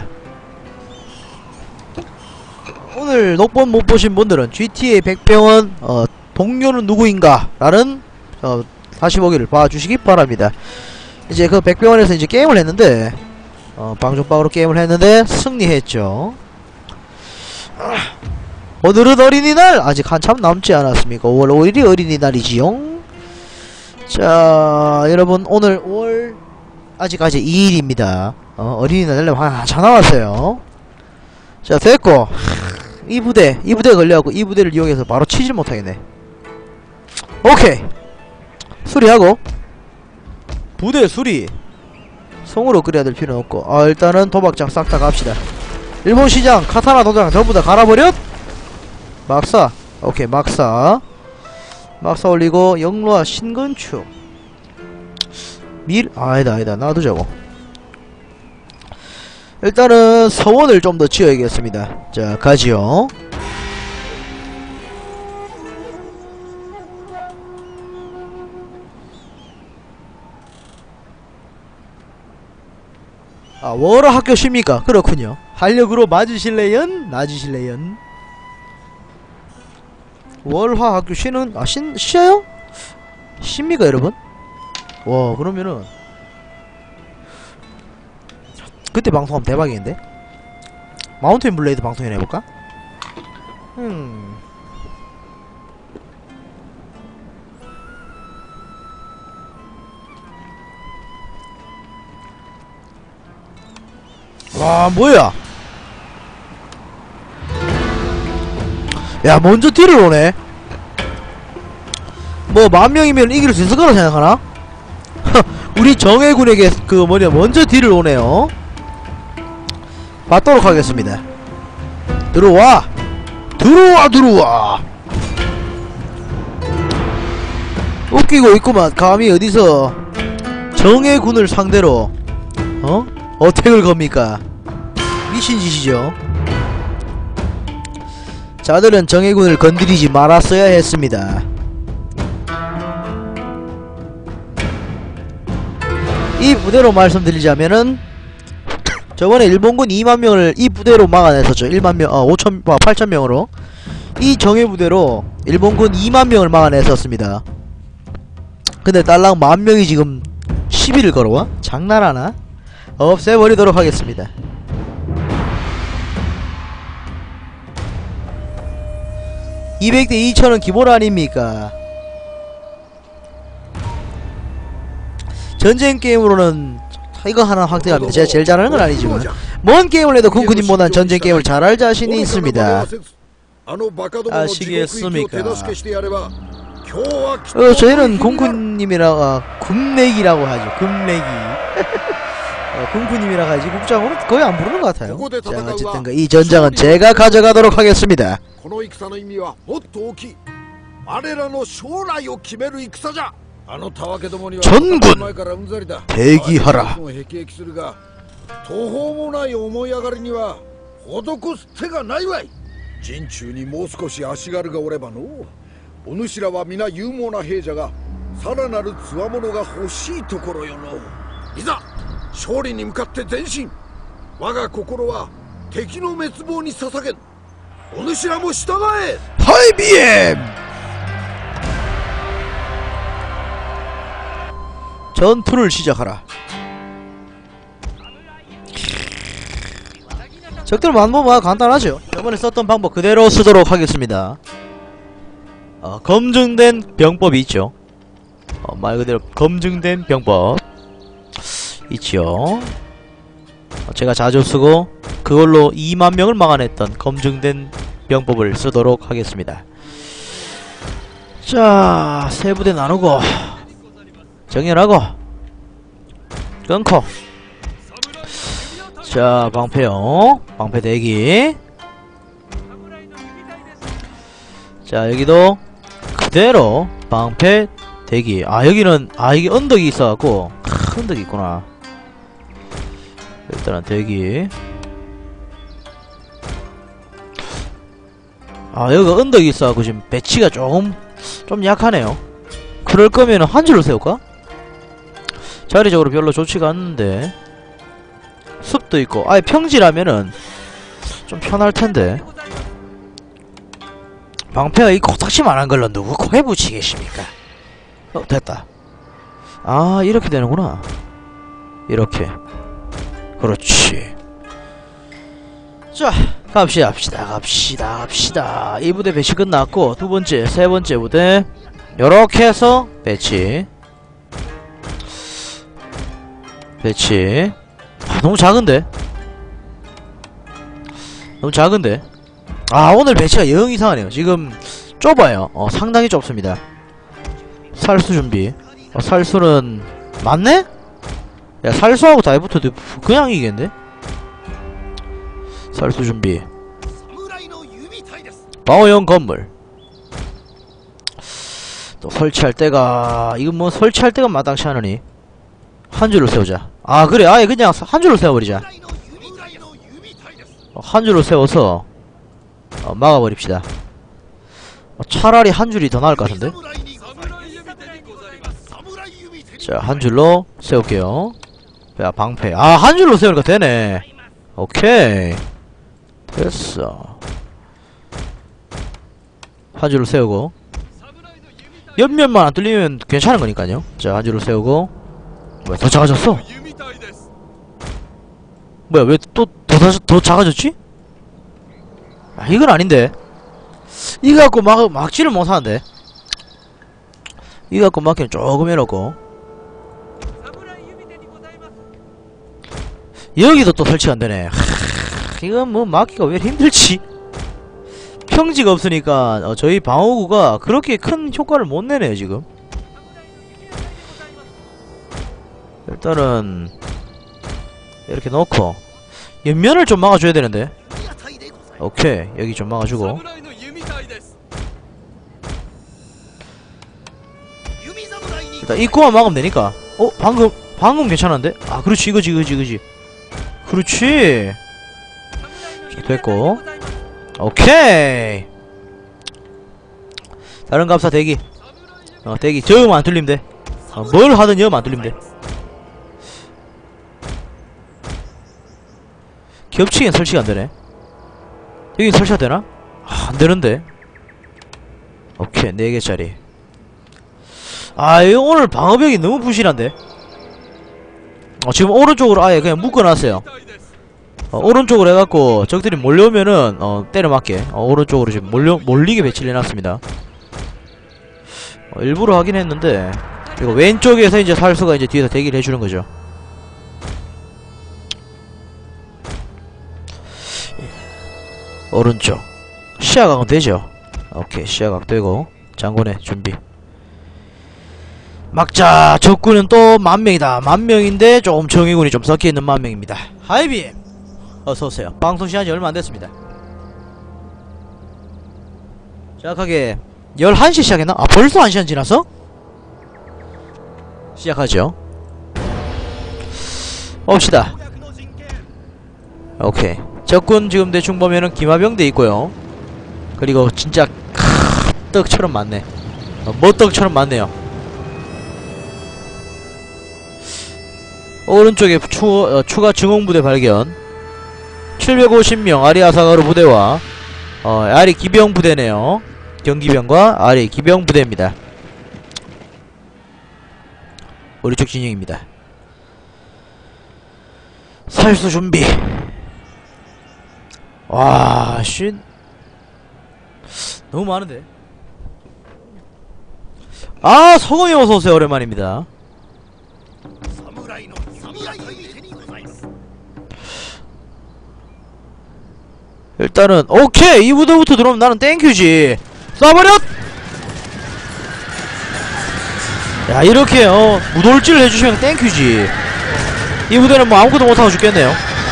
오늘 녹본 못 보신 분들은 지티에이 백병원 어, 동료는 누구인가? 라는 어, 다시 보기를 봐주시기 바랍니다. 이제 그 백병원에서 이제 게임을 했는데 어, 방송방으로 게임을 했는데 승리했죠. 오늘은 어린이날! 아직 한참 남지 않았습니까? 오월 오일이 어린이날이지요. 자, 여러분 오늘 오월 아직까지 이 일입니다. 어, 어린이날 되려면 한참 남았어요. 자, 됐고 이 부대, 이 부대 걸려갖고 이 부대를 이용해서 바로 치질 못하겠네. 오케이. 수리하고 부대 수리. 성으로 끓여야 될 필요는 없고. 아 일단은 도박장 싹 다 갑시다. 일본 시장 카타나 도장 전부 다 갈아버렸. 막사. 오케이 막사. 막사 올리고 영로와 신건축 밀 아니다 아니다 놔두자고. 일단은 서원을 좀 더 지어야겠습니다. 자 가지요. 아 워러 학교 쉽니까? 그렇군요. 활력으로 맞으실래연? 놔주실래연? 월화 학교 쉬는 아 신 쉬어요? 쉽니까 여러분? 와 그러면은 그때 방송하면 대박인데? 마운틴 블레이드 방송이나 해볼까? 음. 와 뭐야? 야 먼저 딜을 오네. 뭐 만명이면 이길 수 있을 거라 생각하나? 우리 정해군에게 그 뭐냐 먼저 딜을 오네요. 받도록 하겠습니다. 들어와 들어와 들어와. 웃기고 있구만. 감히 어디서 정해군을 상대로 어? 어택을 겁니까? 미친짓이죠. 자들은 정해군을 건드리지 말았어야 했습니다. 이 부대로 말씀드리자면은 저번에 일본군 이만 명을 이 부대로 막아냈었죠. 일만 명, 어, 오천, 어, 팔천 명으로. 이 정예 부대로 일본군 이만 명을 막아냈었습니다. 근데 딸랑 만 명이 지금 시비를 걸어와? 장난하나? 없애버리도록 하겠습니다. 이백 대 이천은 기본 아닙니까? 전쟁 게임으로는 이거 하나 확대합니다. 제가 제일 잘하는 건 아니지만 뭔 게임을 해도 군군님보단 전쟁 게임을 잘할 자신이 있습니다. 아시겠습니까? 어, 저희는 공군님이라 아, 군내기라고 하죠. 군내기. 어, 군군님이라 하지 국장으로 거의 안 부르는 것 같아요. 자 어쨌든 그 이 전장은 제가 가져가도록 하겠습니다. 전군 대기하라. お主らは皆勇猛な兵者がさらなる強者が欲しいところよの。いざ勝利に向かって前進。我が心は敵の滅亡に捧げん。お主らも従え。 ハイビエム전투를 시작하라. 적들 만보면 간단하죠. 저번에 썼던 방법 그대로 쓰도록 하겠습니다. 어, 검증된 병법이 있죠. 어, 말 그대로 검증된 병법 있죠. 어, 제가 자주 쓰고 그걸로 이만 명을 막아냈던 검증된 병법을 쓰도록 하겠습니다. 자, 세 부대 나누고 정렬하고 끊고. 자, 방패요. 방패 대기. 자, 여기도 그대로 방패 대기. 아 여기는 아 이게 언덕이 있어갖고 크, 언덕이 있구나. 일단은 대기. 아 여기가 언덕이 있어갖고 지금 배치가 조금 좀 약하네요. 그럴 거면은 한 줄로 세울까? 자리적으로 별로 좋지가 않는데 숲도 있고 아예 평지라면은 좀 편할텐데 방패가 이 코딱지만한 걸로 누구 코에 붙이겠습니까? 어 됐다. 아 이렇게 되는구나. 이렇게. 그렇지. 자 갑시다 갑시다 갑시다 갑시다. 이 부대 배치 끝났고 두번째 세번째 부대 요렇게 해서 배치 배치. 아, 너무 작은데? 너무 작은데? 아 오늘 배치가 영 이상하네요. 지금 좁아요. 어 상당히 좁습니다. 살수 준비. 어, 살수는 맞네? 야, 살수하고 다이부터도 그냥 이기겠네? 살수 준비. 방어용 건물. 또 설치할 때가, 이건 뭐 설치할 때가 마땅치 않으니 한 줄로 세우자. 아 그래, 아예 그냥 한 줄로 세워버리자. 어, 한 줄로 세워서 어, 막아버립시다. 어, 차라리 한 줄이 더 나을 것 같은데? 자, 한 줄로 세울게요. 야, 방패. 아, 한 줄로 세우니까 되네. 오케이. 됐어. 한 줄로 세우고. 옆면만 안 뚫리면 괜찮은 거니까요. 자, 한 줄로 세우고. 뭐야, 더 작아졌어? 뭐야, 왜 또 더, 더 작아졌지? 아, 이건 아닌데. 이거 갖고 막, 막지를 못하는데. 이거 갖고 막기는 조금 해놓고. 여기도 또 설치가 안되네. 이건 뭐 막기가 왜 이렇게 힘들지? 평지가 없으니까 어, 저희 방어구가 그렇게 큰 효과를 못 내네요 지금. 일단은 이렇게 넣고 옆면을 좀 막아줘야 되는데. 오케이, 여기 좀 막아주고. 일단 입구만 막으면 되니까. 어? 방금 방금 괜찮은데? 아 그렇지, 이거지 이거지 이거지. 그렇지. 됐고. 오케이. 다른 감사 대기. 어 대기. 저음만 안 뚫리면 돼. 어, 뭘 하든 여음 안 뚫리면 돼. 겹치긴 설치가 안되네. 여긴 설치가 되나? 아, 안되는데. 오케이, 네 개짜리. 아, 이거 오늘 방어벽이 너무 부실한데. 어, 지금 오른쪽으로 아예 그냥 묶어놨어요. 어, 오른쪽으로 해갖고 적들이 몰려오면은 어, 때려맞게 어, 오른쪽으로 지금 몰려, 몰리게 배치를 해놨습니다. 어, 일부러 하긴 했는데 이거 왼쪽에서 이제 살수가 이제 뒤에서 대기를 해주는 거죠. 오른쪽 시야각은 되죠. 오케이, 시야각 되고. 장군의 준비. 막자. 적군은 또 만명이다. 만명인데 좀 정예군이 좀 섞여있는 만명입니다. 하이빔 어서오세요. 방송 시간이 얼마 안됐습니다. 정확하게 열한 시 시작했나? 아 벌써 한 시간 지났어? 시작하죠. 봅시다. 오케이, 적군 지금 대충 보면은 기마병대 있고요. 그리고 진짜 크, 떡처럼 많네. 어, 뭐떡처럼 많네요. 오른쪽에 추, 어, 추가 증홍부대 발견. 칠백오십 명 아리아사가루 부대와 어, 아리 기병 부대네요. 경기병과 아리 기병 부대입니다. 오른쪽 진영입니다. 살수 준비. 와, 쉿. 너무 많은데. 아, 서검이 어서오세요. 오랜만입니다. 일단은 오케이, 이 부대부터 들어오면 나는 땡큐지. 쏴버렸! 야, 이렇게 어 무돌질을 해주시면 땡큐지. 이 부대는 뭐 아무것도 못하고 죽겠네요.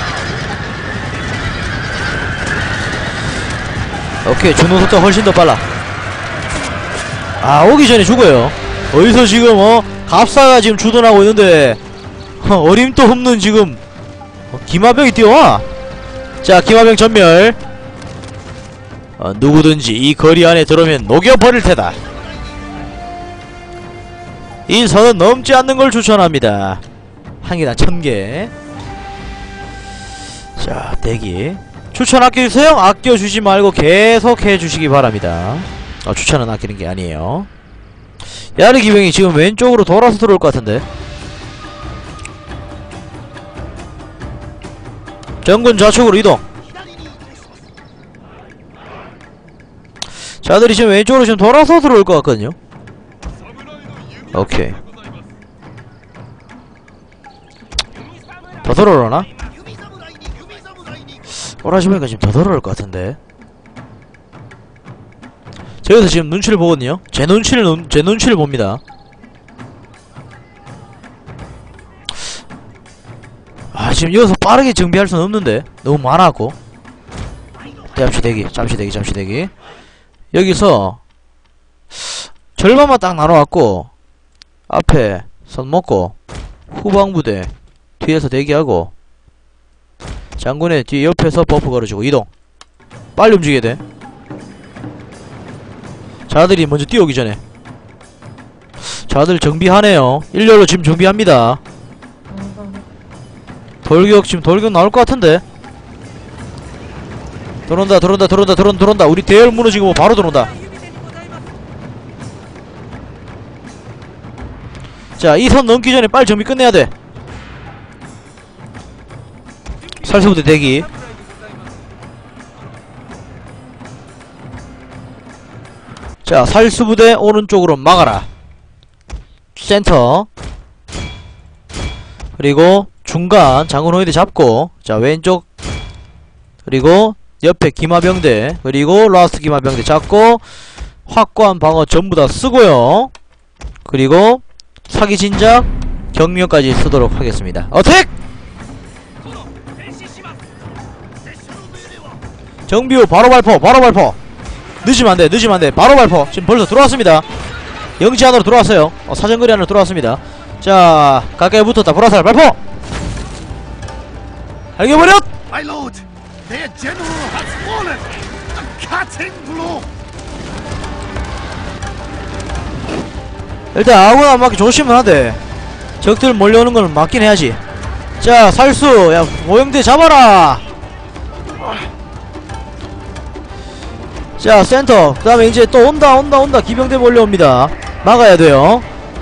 오케이, 죽는 속도가 훨씬 더 빨라. 아, 오기 전에 죽어요. 어디서 지금 어 갑사가 지금 주둔하고 있는데 어, 어림도 없는 지금 어, 기마병이 뛰어와. 자, 기마병 전멸. 어, 누구든지 이 거리 안에 들어오면 녹여버릴 테다. 이 선은 넘지 않는 걸 추천합니다. 한 개당 천 개. 자, 대기. 추천 아껴주세요. 아껴주지 말고 계속 해주시기 바랍니다. 어, 추천은 아끼는 게 아니에요. 야르 기병이 지금 왼쪽으로 돌아서 들어올 것 같은데. 정군 좌측으로 이동. 자들이 지금 왼쪽으로 지금 돌아서 들어올 것 같거든요. 오케이. 더 들어오려나? 오라지보니까 지금 더 들어올 것 같은데. 저기서 지금 눈치를 보거든요. 제 눈치를 제 눈치를 봅니다. 지금 여기서 빠르게 정비할 수는 없는데 너무 많아갖고. 잠시 대기 잠시 대기 잠시 대기. 여기서 절반만 딱 나눠갖고 앞에 선 먹고 후방부대 뒤에서 대기하고 장군의 뒤 옆에서 버프 걸어주고 이동. 빨리 움직여야 돼. 자들이 먼저 뛰어오기 전에. 자들 정비하네요. 일렬로 지금 정비합니다. 돌격 지금 돌격 나올 것 같은데. 들어온다 들어온다 들어온다 들어온다 들어온다. 우리 대열 무너지고 뭐 바로 들어온다. 자, 이 선 넘기 전에 빨리 정비 끝내야 돼. 살수부대 대기. 자, 살수부대 오른쪽으로 막아라. 센터. 그리고 중간 장군 호위대 잡고, 자 왼쪽 그리고 옆에 기마병대 그리고 라스트 기마병대 잡고 확고한 방어 전부 다 쓰고요. 그리고 사기 진작 경력까지 쓰도록 하겠습니다. 어택! 정비 후 바로 발포 바로 발포. 늦으면 안돼 늦으면 안돼. 바로 발포. 지금 벌써 들어왔습니다. 영지 안으로 들어왔어요. 어, 사정거리 안으로 들어왔습니다. 자, 가까이 붙었다. 보라살 발포! 알겨버렸! My lord, their general has fallen. A cutting blow. 일단 아군 안 맞게 조심은 하되 적들 몰려오는 걸 막긴 해야지. 자, 살수 야 모형대 잡아라. 자, 센터. 그 다음에 이제 또 온다 온다 온다. 기병대 몰려옵니다. 막아야 돼요.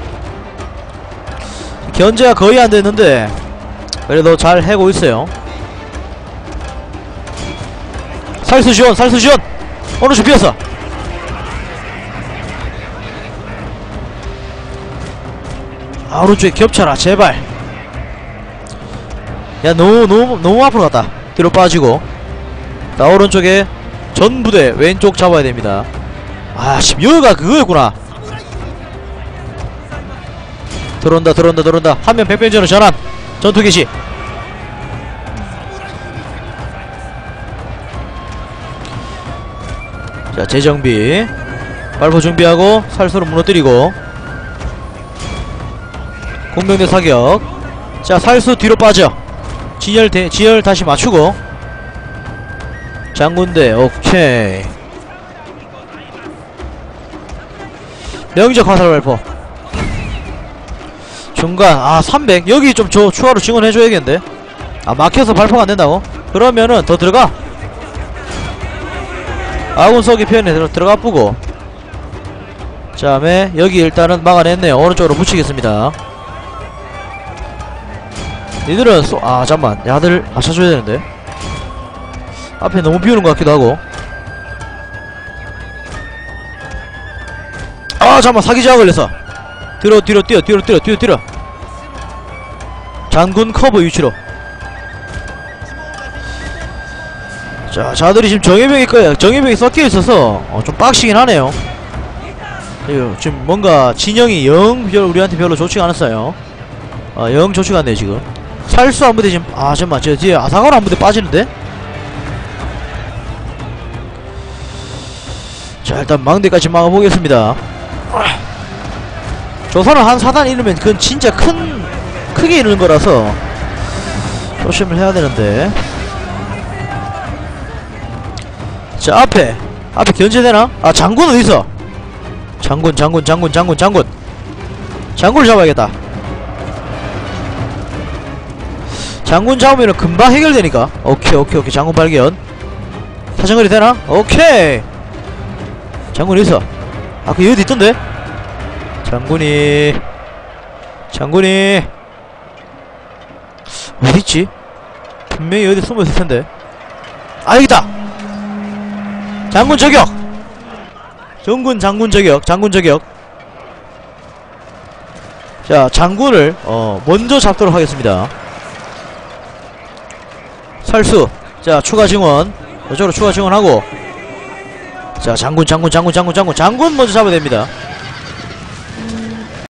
견제가 거의 안 됐는데 그래도 잘 해고 있어요. 살수 지원 살수 지원. 오른쪽 비었어. 아, 오른쪽에 겹쳐라 제발. 야, 너무 너무 너무 앞으로 갔다. 뒤로 빠지고. 나 오른쪽에 전부대 왼쪽 잡아야 됩니다. 아, 씨, 여기가 그거였구나. 들어온다 들어온다 들어온다. 한명 백병전으로 전환. 전투 개시. 자, 재정비. 발포 준비하고 살수로 무너뜨리고 공병대 사격. 자, 살수 뒤로 빠져. 지열 대, 지열 다시 맞추고 장군대 오케이. 명적 화살 발포. 중간 아 삼백. 여기 좀 저 추가로 지원해줘야겠는데. 아, 막혀서 발포가 안된다고? 그러면은 더 들어가. 아군 쏘기 표현에 들어, 들어가 뿌고. 그 다음에 여기 일단은 막아냈네요. 오른쪽으로 붙이겠습니다. 니들은 쏘.. 아 잠만 야들 맞춰줘야 되는데. 앞에 너무 비우는 것 같기도 하고. 아 잠만 사기자가 걸렸어. 뒤로 뒤로 뛰어 뒤로 뛰어 뒤로 뛰어. 장군 커버 위치로. 자, 자들이 지금 정예병일 거야. 정예병이 섞여 있어서 어, 좀 빡시긴 하네요. 지금 뭔가 진영이 영 별 우리한테 별로 좋지가 않았어요. 어, 영 좋지가 않네 지금. 살수 한 부대 지금. 아 잠깐만, 저 뒤에 아사가로 한 부대 빠지는데. 자, 일단 망대까지 막아보겠습니다. 조선을 한 사단 이르면 그건 진짜 큰 크게 이르는 거라서 조심을 해야 되는데. 자, 앞에 앞에 견제되나? 아, 장군 어디있어? 장군 장군 장군 장군 장군 장군을 잡아야겠다. 장군 잡으면 금방 해결되니까. 오케이 오케이 오케이. 장군 발견. 사정거리 되나? 오케이. 장군 어디있어? 아, 그 여기 있던데? 장군이 장군이 어디있지? 분명히 어디 숨어있을텐데. 아, 여기있다! 장군 저격! 정군 장군 저격 장군 저격. 자, 장군을 어 먼저 잡도록 하겠습니다. 살수. 자, 추가 증원. 이쪽으로 추가 증원하고. 자, 장군 장군 장군 장군 장군 장군 먼저 잡아야 됩니다.